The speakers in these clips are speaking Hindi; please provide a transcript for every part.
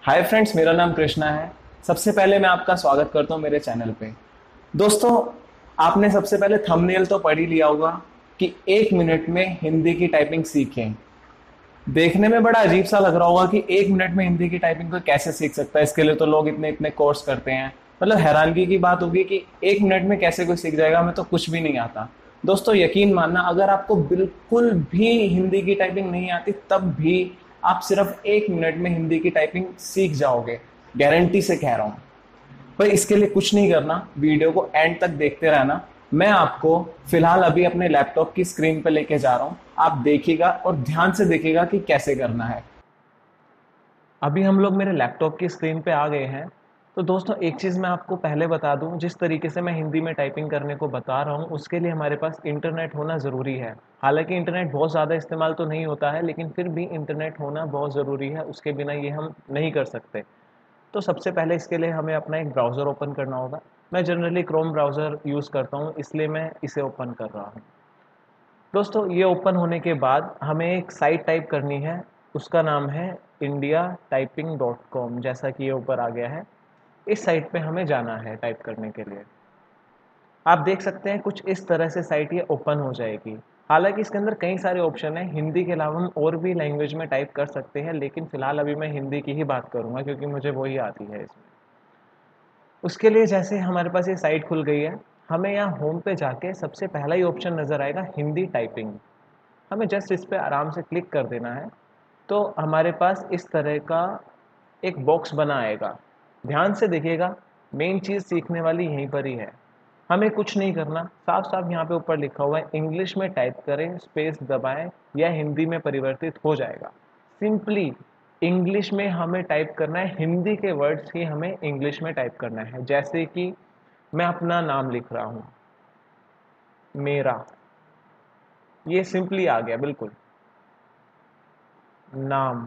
हाय फ्रेंड्स, मेरा नाम कृष्णा है। सबसे पहले मैं आपका स्वागत करता हूं मेरे चैनल पे। दोस्तों, आपने सबसे पहले थंबनेल तो पढ़ ही लिया होगा कि 1 मिनट में हिंदी की टाइपिंग सीखें। देखने में बड़ा अजीब सा लग रहा होगा कि 1 मिनट में हिंदी की टाइपिंग को कैसे सीख सकता है। इसके लिए तो लोग इतने इतने कोर्स करते हैं। मतलब हैरानगी की बात होगी कि 1 मिनट में कैसे कोई सीख जाएगा, हमें तो कुछ भी नहीं आता। दोस्तों, यकीन मानना, अगर आपको बिल्कुल भी हिंदी की टाइपिंग नहीं आती तब भी आप सिर्फ 1 मिनट में हिंदी की टाइपिंग सीख जाओगे। गारंटी से कह रहा हूं। पर इसके लिए कुछ नहीं करना, वीडियो को एंड तक देखते रहना। मैं आपको फिलहाल अभी अपने लैपटॉप की स्क्रीन पर लेके जा रहा हूं। आप देखिएगा और ध्यान से देखिएगा कि कैसे करना है। अभी हम लोग मेरे लैपटॉप की स्क्रीन पे आ गए हैं। तो दोस्तों, एक चीज़ मैं आपको पहले बता दूं, जिस तरीके से मैं हिंदी में टाइपिंग करने को बता रहा हूं उसके लिए हमारे पास इंटरनेट होना ज़रूरी है। हालांकि इंटरनेट बहुत ज़्यादा इस्तेमाल तो नहीं होता है, लेकिन फिर भी इंटरनेट होना बहुत ज़रूरी है। उसके बिना ये हम नहीं कर सकते। तो सबसे पहले इसके लिए हमें अपना एक ब्राउज़र ओपन करना होगा। मैं जनरली क्रोम ब्राउज़र यूज़ करता हूँ, इसलिए मैं इसे ओपन कर रहा हूँ। दोस्तों, ये ओपन होने के बाद हमें एक साइट टाइप करनी है। उसका नाम है indiatyping.com, जैसा कि ये ऊपर आ गया है। इस साइट पे हमें जाना है टाइप करने के लिए। आप देख सकते हैं कुछ इस तरह से साइट ये ओपन हो जाएगी। हालांकि इसके अंदर कई सारे ऑप्शन हैं। हिंदी के अलावा हम और भी लैंग्वेज में टाइप कर सकते हैं, लेकिन फ़िलहाल अभी मैं हिंदी की ही बात करूँगा क्योंकि मुझे वही आती है इसमें। उसके लिए जैसे हमारे पास ये साइट खुल गई है, हमें यहाँ होम पे जाके सबसे पहला ही ऑप्शन नज़र आएगा, हिंदी टाइपिंग। हमें जस्ट इस पे आराम से क्लिक कर देना है। तो हमारे पास इस तरह का एक बॉक्स बना आएगा। ध्यान से देखिएगा, मेन चीज़ सीखने वाली यहीं पर ही है। हमें कुछ नहीं करना, साफ साफ यहाँ पे ऊपर लिखा हुआ है इंग्लिश में टाइप करें, स्पेस दबाएं, या हिंदी में परिवर्तित हो जाएगा। सिंपली इंग्लिश में हमें टाइप करना है, हिंदी के वर्ड्स ही हमें इंग्लिश में टाइप करना है। जैसे कि मैं अपना नाम लिख रहा हूँ, मेरा, ये सिंपली आ गया बिल्कुल। नाम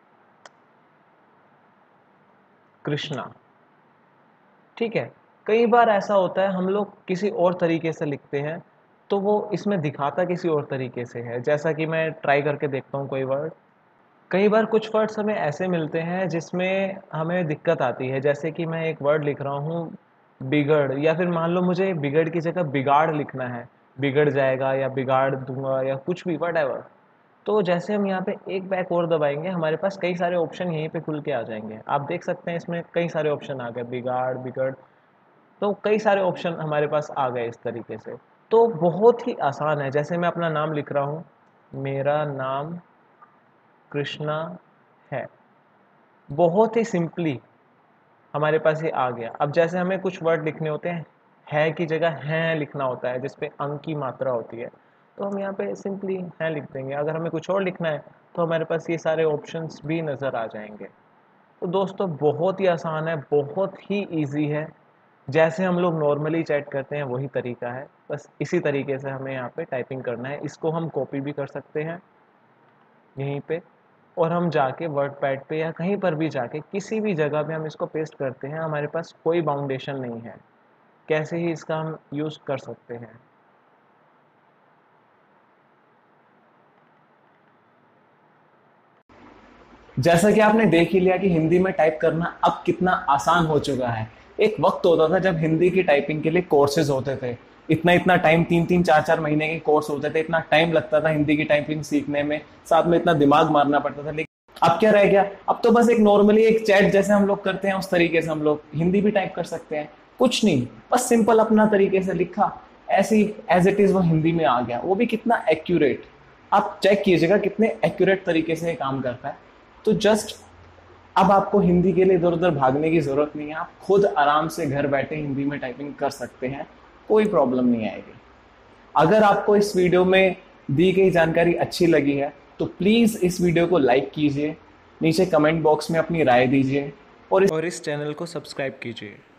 कृष्णा। ठीक है। कई बार ऐसा होता है हम लोग किसी और तरीके से लिखते हैं, तो वो इसमें दिखाता किसी और तरीके से है। जैसा कि मैं ट्राई करके देखता हूँ कोई वर्ड। कई बार कुछ वर्ड्स हमें ऐसे मिलते हैं जिसमें हमें दिक्कत आती है। जैसे कि मैं एक वर्ड लिख रहा हूँ बिगड़, या फिर मान लो मुझे बिगड़ की जगह बिगाड़ लिखना है। बिगड़ जाएगा या बिगाड़ दूंगा या कुछ भी वट। तो जैसे हम यहाँ पे एक बैक और दबाएंगे, हमारे पास कई सारे ऑप्शन यहीं पे खुल के आ जाएंगे। आप देख सकते हैं इसमें कई सारे ऑप्शन आ गए, बिगाड़, बिगड़। तो कई सारे ऑप्शन हमारे पास आ गए इस तरीके से। तो बहुत ही आसान है। जैसे मैं अपना नाम लिख रहा हूँ, मेरा नाम कृष्णा है। बहुत ही सिंपली हमारे पास ये आ गया। अब जैसे हमें कुछ वर्ड लिखने होते हैं, है की जगह हैं लिखना होता है, जिसपे अंक की मात्रा होती है, तो हम यहाँ पे सिंपली हैं लिख देंगे। अगर हमें कुछ और लिखना है तो हमारे पास ये सारे ऑप्शंस भी नज़र आ जाएंगे। तो दोस्तों, बहुत ही आसान है, बहुत ही ईजी है। जैसे हम लोग नॉर्मली चैट करते हैं वही तरीका है। बस इसी तरीके से हमें यहाँ पे टाइपिंग करना है। इसको हम कॉपी भी कर सकते हैं यहीं पे, और हम जाके वर्ड पैड पे या कहीं पर भी जाके किसी भी जगह पे हम इसको पेस्ट करते हैं। हमारे पास कोई बाउंडेशन नहीं है, कैसे ही इसका हम यूज़ कर सकते हैं। जैसा कि आपने देख ही लिया कि हिंदी में टाइप करना अब कितना आसान हो चुका है। एक वक्त होता था जब हिंदी की टाइपिंग के लिए कोर्सेज होते थे। इतना इतना टाइम, 3 3 4 4 महीने के कोर्स होते थे। इतना टाइम लगता था हिंदी की टाइपिंग सीखने में, साथ में इतना दिमाग मारना पड़ता था। लेकिन अब क्या रह गया? अब तो बस एक नॉर्मली एक चैट जैसे हम लोग करते हैं उस तरीके से हम लोग हिंदी भी टाइप कर सकते हैं। कुछ नहीं, बस सिंपल अपना तरीके से लिखा, ऐसी एज इट इज वो हिंदी में आ गया। वो भी कितना एक्यूरेट। आप चेक कीजिएगा कितने एक्यूरेट तरीके से ये काम करता है। तो जस्ट अब आपको हिंदी के लिए इधर उधर भागने की जरूरत नहीं है। आप खुद आराम से घर बैठे हिंदी में टाइपिंग कर सकते हैं, कोई प्रॉब्लम नहीं आएगी। अगर आपको इस वीडियो में दी गई जानकारी अच्छी लगी है तो प्लीज इस वीडियो को लाइक कीजिए, नीचे कमेंट बॉक्स में अपनी राय दीजिए, और इस चैनल को सब्सक्राइब कीजिए।